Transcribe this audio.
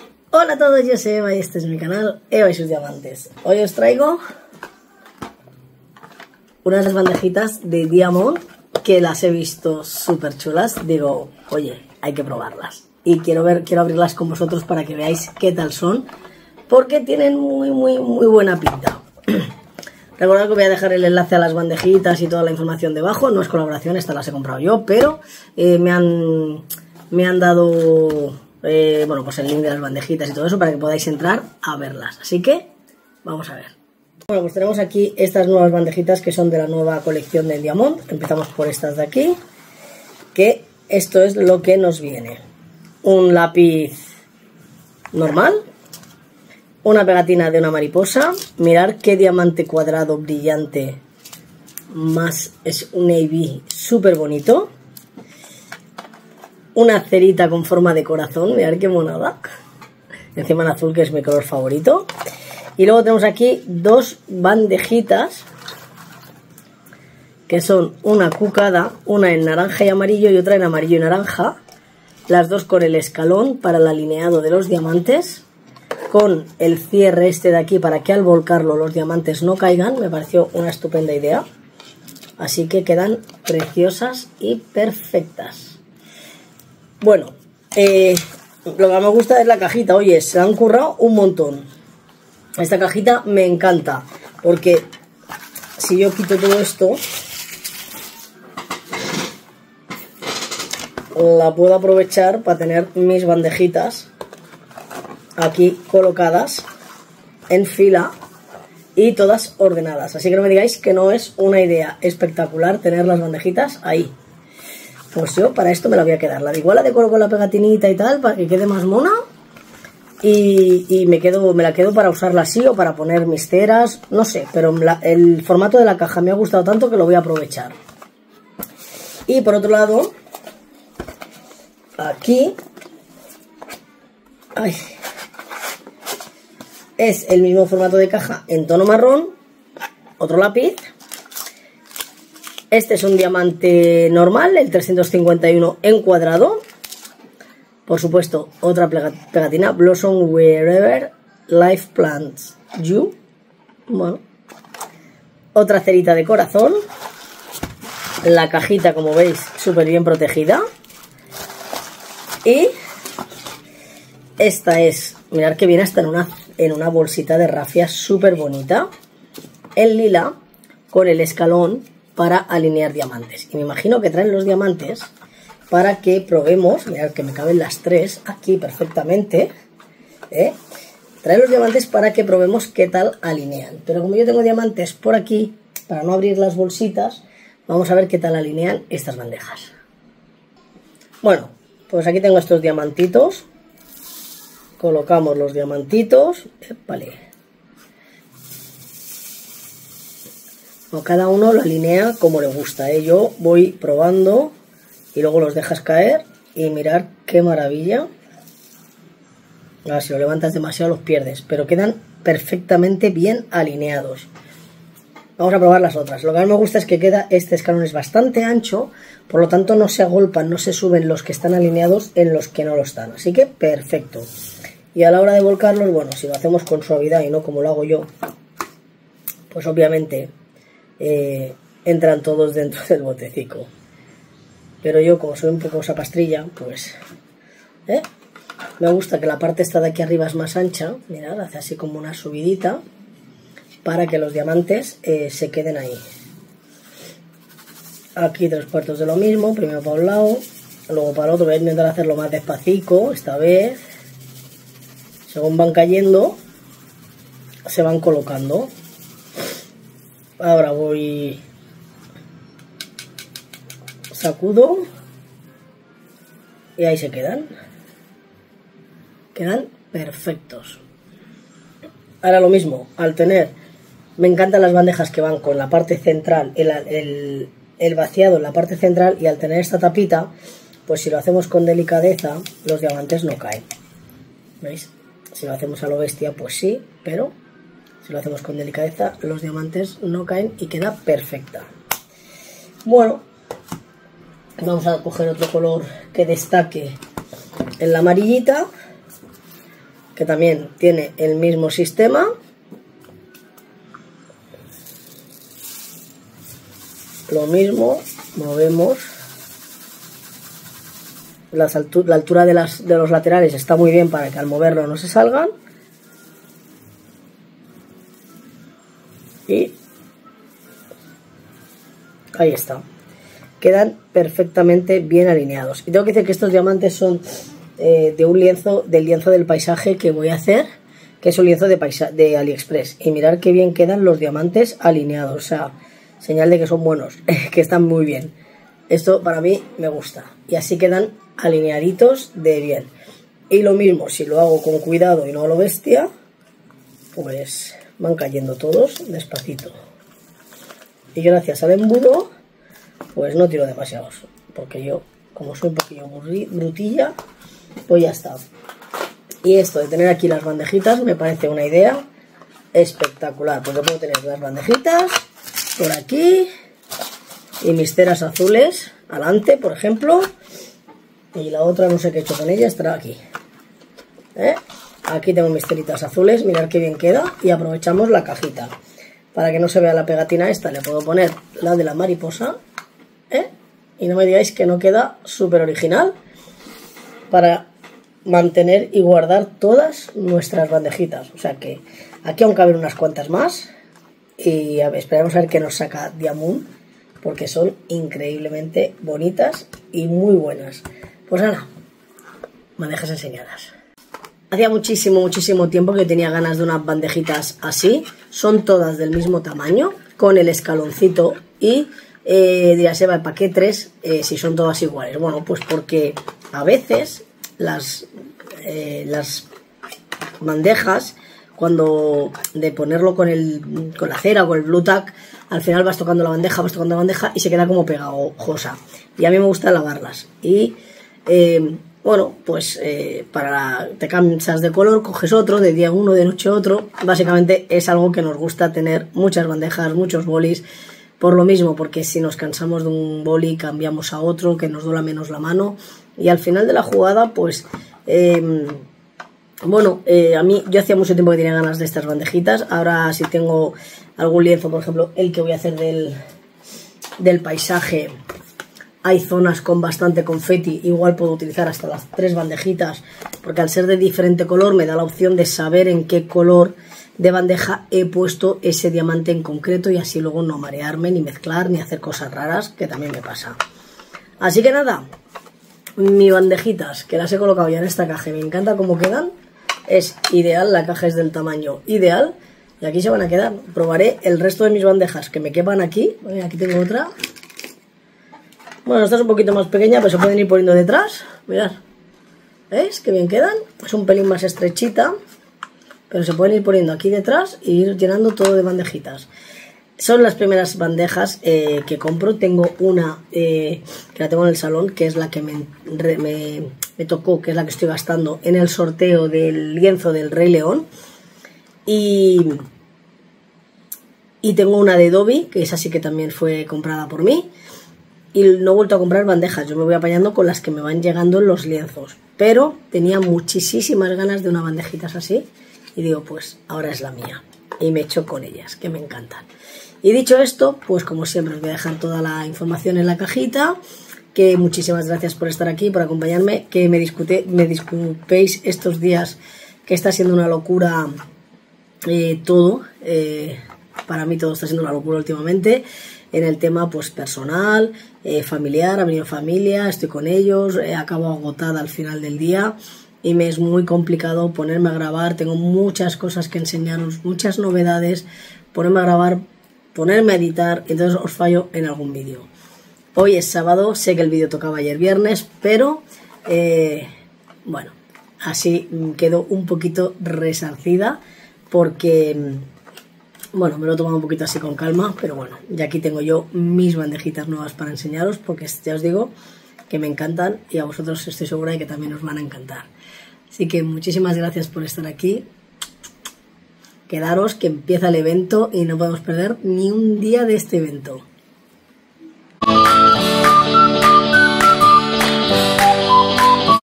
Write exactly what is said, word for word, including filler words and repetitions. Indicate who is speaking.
Speaker 1: Hola a todos, yo soy Eva y este es mi canal Eva y sus diamantes. Hoy os traigo unas bandejitas de Diamond que las he visto súper chulas. Digo, oye, hay que probarlas. Y quiero ver, quiero abrirlas con vosotros para que veáis qué tal son, porque tienen muy, muy, muy buena pinta. Recordad que voy a dejar el enlace a las bandejitas y toda la información debajo. No es colaboración, estas las he comprado yo, pero eh, me han me han dado eh, bueno, pues el link de las bandejitas y todo eso para que podáis entrar a verlas. Así que vamos a ver. Bueno, pues tenemos aquí estas nuevas bandejitas que son de la nueva colección de Diamond. Empezamos por estas de aquí, que esto es lo que nos viene. Un lápiz normal, una pegatina de una mariposa. Mirad qué diamante cuadrado brillante, más es un navy súper bonito. Una cerita con forma de corazón, mirad qué monada. Encima en azul, que es mi color favorito. Y luego tenemos aquí dos bandejitas, que son una cucada, una en naranja y amarillo y otra en amarillo y naranja. Las dos con el escalón para el alineado de los diamantes, con el cierre este de aquí para que al volcarlo los diamantes no caigan. Me pareció una estupenda idea. Así que quedan preciosas y perfectas. Bueno, eh, lo que me gusta es la cajita. Oye, se han currado un montón. Esta cajita me encanta, porque si yo quito todo esto, la puedo aprovechar para tener mis bandejitas aquí colocadas en fila y todas ordenadas. Así que no me digáis que no es una idea espectacular tener las bandejitas ahí. Pues yo para esto me la voy a quedar. La de igual la decoro con la pegatinita y tal, para que quede más mona. Y, y me, quedo, me la quedo para usarla así o para poner mis ceras, no sé. Pero la, el formato de la caja me ha gustado tanto que lo voy a aprovechar. Y por otro lado, aquí, ay, es el mismo formato de caja en tono marrón, otro lápiz. Este es un diamante normal, el trescientos cincuenta y uno en cuadrado. Por supuesto, otra pegatina, Blossom Wherever Life Plants You. Bueno, otra cerita de corazón. La cajita, como veis, súper bien protegida. Y esta es, mirad que viene hasta en una, en una bolsita de rafia súper bonita. En lila, con el escalón para alinear diamantes. Y me imagino que traen los diamantes para que probemos. Mirad que me caben las tres aquí perfectamente. ¿eh? Traen los diamantes para que probemos qué tal alinean. Pero como yo tengo diamantes por aquí, para no abrir las bolsitas, vamos a ver qué tal alinean estas bandejas. Bueno, pues aquí tengo estos diamantitos. Colocamos los diamantitos. Vale. Cada uno lo alinea como le gusta. ¿eh? Yo voy probando y luego los dejas caer y mirar qué maravilla. Ahora, si lo levantas demasiado los pierdes, pero quedan perfectamente bien alineados. Vamos a probar las otras. Lo que más me gusta es que queda, este escalón es bastante ancho, por lo tanto no se agolpan, no se suben los que están alineados en los que no lo están. Así que perfecto. Y a la hora de volcarlos, bueno, si lo hacemos con suavidad y no como lo hago yo, pues obviamente eh, entran todos dentro del botecico. Pero yo, como soy un poco sapastrilla, pues ¿eh? me gusta que la parte esta de aquí arriba es más ancha. Mirad, hace así como una subidita para que los diamantes eh, se queden ahí. Aquí tres cuartos de lo mismo, primero para un lado, luego para el otro. Voy a intentar hacerlo más despacito esta vez. Según van cayendo, se van colocando. Ahora voy, sacudo y ahí se quedan. Quedan perfectos. Ahora lo mismo, al tener, me encantan las bandejas que van con la parte central, el, el, el vaciado en la parte central, y al tener esta tapita, pues si lo hacemos con delicadeza, los diamantes no caen. ¿Veis? Si lo hacemos a lo bestia, pues sí, pero si lo hacemos con delicadeza, los diamantes no caen y queda perfecta. Bueno, vamos a coger otro color que destaque en la amarillita. que también tiene el mismo sistema. Lo mismo, movemos. Las altu la altura de, las, de los laterales está muy bien para que al moverlo no se salgan. Y ahí está. Quedan perfectamente bien alineados. Y tengo que decir que estos diamantes son eh, de un lienzo, del lienzo del paisaje que voy a hacer, que es un lienzo de, de AliExpress. Y mirad qué bien quedan los diamantes alineados. O sea, señal de que son buenos, que están muy bien. Esto para mí me gusta. Y así quedan alineaditos de bien. Y lo mismo, si lo hago con cuidado y no a lo bestia, pues van cayendo todos despacito. Y gracias al embudo, pues no tiro demasiados. Porque yo, como soy un poquillo brutilla, pues ya está. Y esto de tener aquí las bandejitas me parece una idea espectacular. Porque puedo tener las bandejitas por aquí y mis ceras azules adelante, por ejemplo, y la otra no sé qué he hecho con ella, estará aquí. ¿Eh? Aquí tengo mis ceritas azules, mirad qué bien queda, y aprovechamos la cajita. Para que no se vea la pegatina esta, le puedo poner la de la mariposa, ¿eh? Y no me digáis que no queda súper original, para mantener y guardar todas nuestras bandejitas. O sea que aquí aún caben unas cuantas más. Y a ver, esperamos a ver qué nos saca Diamond, porque son increíblemente bonitas y muy buenas. Pues nada, bandejas enseñadas. Hacía muchísimo, muchísimo tiempo que tenía ganas de unas bandejitas así. Son todas del mismo tamaño, con el escaloncito. Y eh, dirás, Eva, ¿para qué tres eh, si son todas iguales? Bueno, pues porque a veces las, eh, las bandejas, cuando de ponerlo con, el, con la cera o con el Blu Tack, al final vas tocando la bandeja, vas tocando la bandeja y se queda como pegajosa. Y a mí me gusta lavarlas. Y eh, bueno, pues eh, para te cansas de color, coges otro, de día uno, de noche otro. Básicamente es algo que nos gusta tener muchas bandejas, muchos bolis. Por lo mismo, porque si nos cansamos de un boli, cambiamos a otro, que nos duela menos la mano. Y al final de la jugada, pues... Eh, Bueno, eh, a mí, yo hacía mucho tiempo que tenía ganas de estas bandejitas. Ahora si tengo algún lienzo, por ejemplo, el que voy a hacer del, del paisaje, hay zonas con bastante confeti, igual puedo utilizar hasta las tres bandejitas, porque al ser de diferente color me da la opción de saber en qué color de bandeja he puesto ese diamante en concreto, y así luego no marearme, ni mezclar, ni hacer cosas raras, que también me pasa. Así que nada, mis bandejitas, que las he colocado ya en esta caja y me encanta cómo quedan. Es ideal, la caja es del tamaño ideal y aquí se van a quedar. Probaré el resto de mis bandejas que me quepan aquí. Aquí tengo otra. Bueno, esta es un poquito más pequeña, pero se pueden ir poniendo detrás. Mirad, ¿veis qué bien quedan? Es un pelín más estrechita, pero se pueden ir poniendo aquí detrás e ir llenando todo de bandejitas. Son las primeras bandejas eh, que compro. Tengo una eh, que la tengo en el salón, que es la que me, me, me tocó, que es la que estoy gastando en el sorteo del lienzo del Rey León. Y, y tengo una de Dobby, que esa sí que también fue comprada por mí. Y no he vuelto a comprar bandejas, yo me voy apañando con las que me van llegando en los lienzos. Pero tenía muchísimas ganas de unas bandejitas así. Y digo, pues ahora es la mía. Y me echo con ellas, que me encantan. Y dicho esto, pues como siempre os voy a dejar toda la información en la cajita, que muchísimas gracias por estar aquí, por acompañarme, que me, discute, me disculpéis estos días, que está siendo una locura eh, todo, eh, para mí todo está siendo una locura últimamente, en el tema pues personal, eh, familiar, ha venido familia, estoy con ellos, eh, acabo agotada al final del día y me es muy complicado ponerme a grabar, tengo muchas cosas que enseñaros, muchas novedades, ponerme a grabar, ponerme a editar, entonces os fallo en algún vídeo. Hoy es sábado, sé que el vídeo tocaba ayer viernes, pero eh, bueno, así quedo un poquito resarcida porque, bueno, me lo he tomado un poquito así con calma, pero bueno, ya aquí tengo yo mis bandejitas nuevas para enseñaros, porque ya os digo que me encantan y a vosotros estoy segura de que también os van a encantar. Así que muchísimas gracias por estar aquí. Quedaros que empieza el evento y no podemos perder ni un día de este evento.